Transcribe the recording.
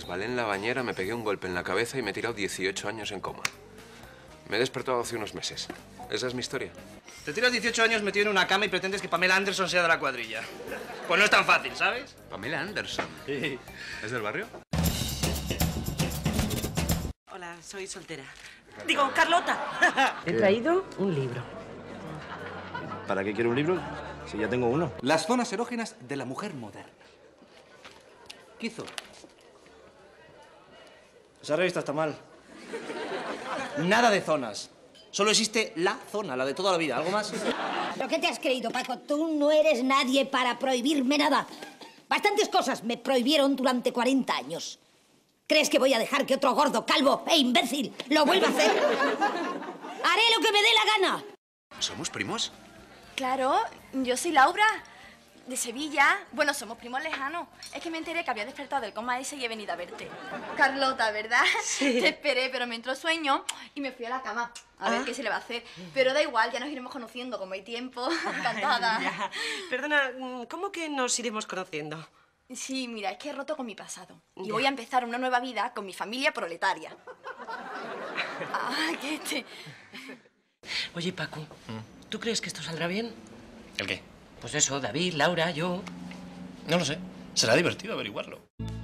resbalé en la bañera, me pegué un golpe en la cabeza y me he tirado 18 años en coma. Me he despertado hace unos meses. Esa es mi historia. Te tiras 18 años metido en una cama y pretendes que Pamela Anderson sea de la cuadrilla. Pues no es tan fácil, ¿sabes? ¿Pamela Anderson? Sí. ¿Es del barrio? Hola, soy soltera. Digo, Carlota. He traído un libro. ¿Para qué quiero un libro si ya tengo uno? Las zonas erógenas de la mujer moderna. ¿Qué hizo? Esa revista está mal. Nada de zonas. Solo existe la zona, la de toda la vida. ¿Algo más? ¿Pero qué te has creído, Paco? Tú no eres nadie para prohibirme nada. Bastantes cosas me prohibieron durante 40 años. ¿Crees que voy a dejar que otro gordo, calvo e imbécil lo vuelva a hacer? Haré lo que me dé la gana. ¿Somos primos? Claro, yo soy Laura, de Sevilla. Bueno, somos primos lejanos. Es que me enteré que había despertado del coma ese y he venido a verte. Carlota, ¿verdad? Sí. Te esperé, pero me entró sueño y me fui a la cama. A ver qué se le va a hacer. Pero da igual, ya nos iremos conociendo, como hay tiempo. Encantada. Ay, ya. Perdona, ¿cómo que nos iremos conociendo? Sí, mira, es que he roto con mi pasado. Y Ya. voy a empezar una nueva vida con mi familia proletaria. ¿Qué te...? Oye, Paco, ¿tú crees que esto saldrá bien? ¿El qué? Pues eso, David, Laura, yo... No lo sé. Será divertido averiguarlo.